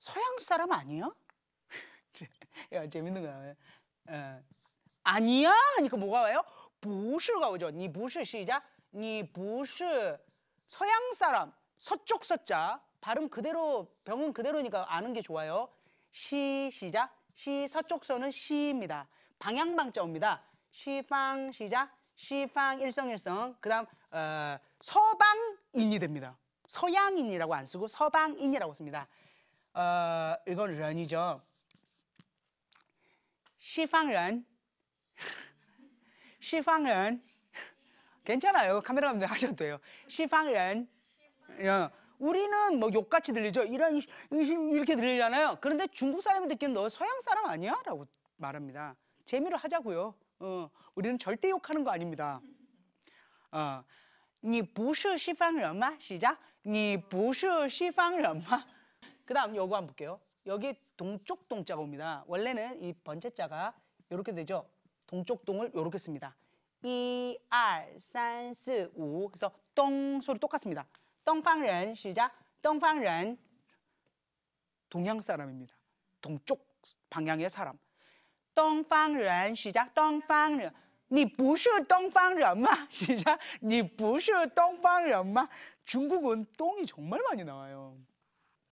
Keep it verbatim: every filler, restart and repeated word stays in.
서양 사람 아니야? 야, 재밌는 거야. 어. 아니야 하니까 뭐가 와요? 不是가 오죠. 你不是 시작. 你不是 서양 사람. 서쪽 서자. 발음 그대로 병은 그대로니까 아는 게 좋아요. 시 시작. 시 서쪽 서는 시입니다. 방향방자 옵니다. 시방 시작. 시방 일성일성. 그다음 어, 서방인이 됩니다. 서양인이라고 안 쓰고 서방인이라고 씁니다. 어, 이건 런이죠. 시방런. 시방런. 괜찮아요. 카메라 감독 하셔도 돼요. 시방런. 우리는 뭐 욕같이 들리죠. 이런 이렇게 들리잖아요. 그런데 중국 사람이 듣기엔 너 서양 사람 아니야? 라고 말합니다. 재미로 하자고요. 어, 우리는 절대 욕하는 거 아닙니다. 어, 你不是西方人吗? 시작. 你不是西方人吗? 그 다음 요거 한번 볼게요. 여기 동쪽 동자가 옵니다. 원래는 이 번째자가 이렇게 되죠. 동쪽 동을 이렇게 씁니다. 일, 이, 삼, 사, 오. 그래서 동 소리 똑같습니다. 东方人 시작. 东方人 동양 사람입니다. 동쪽 방향의 사람. 东方人 시작. 东方人你不是东方人吗? 시작. 你不是东方人吗? 중국은 똥이 정말 많이 나와요.